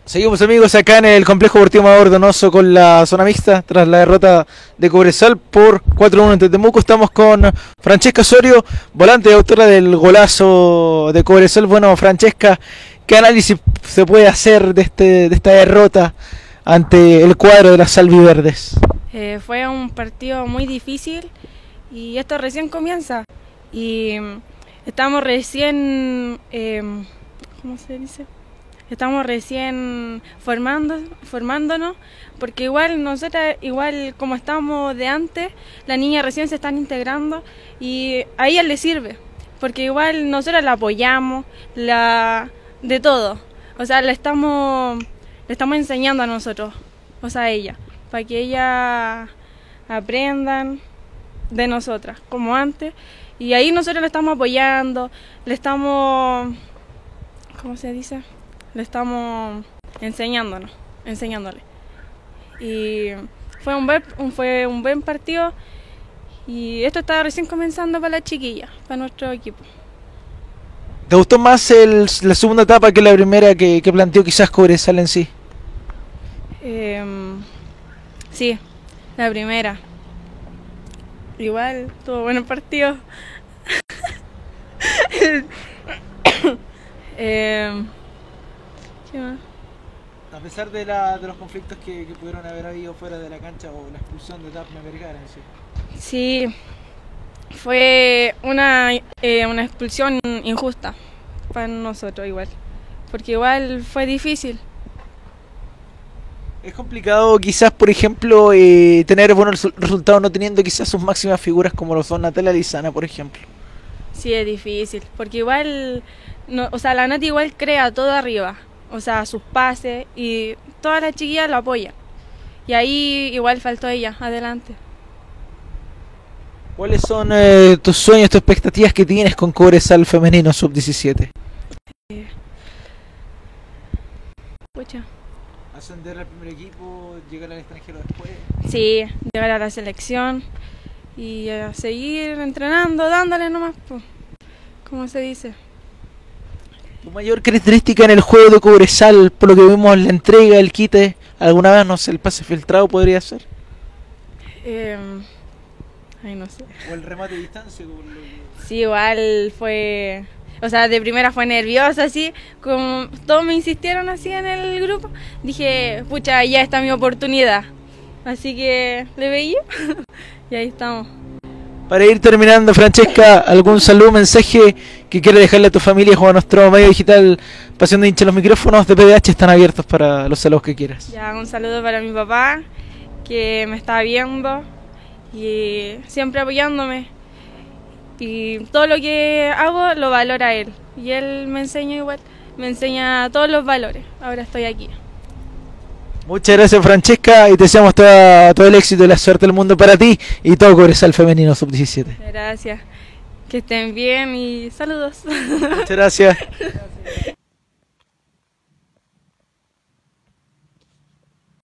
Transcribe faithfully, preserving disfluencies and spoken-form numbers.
Seguimos amigos acá en el complejo deportivo Amador Donoso con la zona mixta tras la derrota de Cobresal por cuatro a uno ante Temuco. Estamos con Francesca Osorio, volante y autora del golazo de Cobresal. Bueno, Francesca, ¿qué análisis se puede hacer de, este, de esta derrota ante el cuadro de las albiverdes? Eh, fue un partido muy difícil y esto recién comienza y estamos recién, eh, ¿cómo se dice? Estamos recién formando, formándonos, porque igual nosotras, igual como estamos de antes, las niñas recién se están integrando y a ellas les sirve, porque igual nosotras la apoyamos, la de todo, o sea, le estamos, le estamos enseñando a nosotros, o sea, a ella, para que ellas aprendan de nosotras, como antes, y ahí nosotros le estamos apoyando, le estamos, ¿cómo se dice?, le estamos enseñándonos, enseñándole. Y fue un buen, fue un buen partido y esto está recién comenzando para la chiquilla, para nuestro equipo. ¿Te gustó más el, la segunda etapa que la primera que, que planteó quizás Cobresal en sí? Eh, sí, la primera. Igual, tuvo buenos partidos. eh, ¿Qué más? A pesar de, la, de los conflictos que, que pudieron haber habido fuera de la cancha o la expulsión de Daphne Vergara en sí. Sí, fue una, eh, una expulsión injusta para nosotros igual, porque igual fue difícil. Es complicado quizás, por ejemplo, eh, tener buenos resultados no teniendo quizás sus máximas figuras como lo son Natalia Lizana, por ejemplo. Sí, es difícil, porque igual, no, o sea, la Nati igual crea todo arriba. O sea, sus pases y todas las chiquillas la apoyan. Y ahí igual faltó ella, adelante. ¿Cuáles son eh, tus sueños, tus expectativas que tienes con Cobresal femenino sub diecisiete? Eh, Pucha. ¿Ascender al primer equipo, llegar al extranjero después? Sí, llegar a la selección y a seguir entrenando, dándole nomás, pues, como se dice. ¿Tu mayor característica en el juego de Cobresal, por lo que vimos la entrega, el quite, alguna vez, no sé, el pase filtrado podría ser? Eh, ay, no sé. ¿O el remate de distancia? Como lo que... Sí, igual fue, o sea, de primera fue nerviosa, así, como todos me insistieron así en el grupo, dije, pucha, ya está mi oportunidad, así que le veía y ahí estamos. Para ir terminando, Francesca, ¿algún saludo, mensaje que quiere dejarle a tu familia o a nuestro medio digital Pasión de Hincha? Los micrófonos de P D H están abiertos para los saludos que quieras. Ya, un saludo para mi papá, que me está viendo y siempre apoyándome. Y todo lo que hago lo valora él. Y él me enseña igual, me enseña todos los valores. Ahora estoy aquí. Muchas gracias, Francesca, y te deseamos toda, todo el éxito y la suerte del mundo para ti y todo Cobresal femenino sub diecisiete. Gracias. Que estén bien y saludos. Muchas gracias.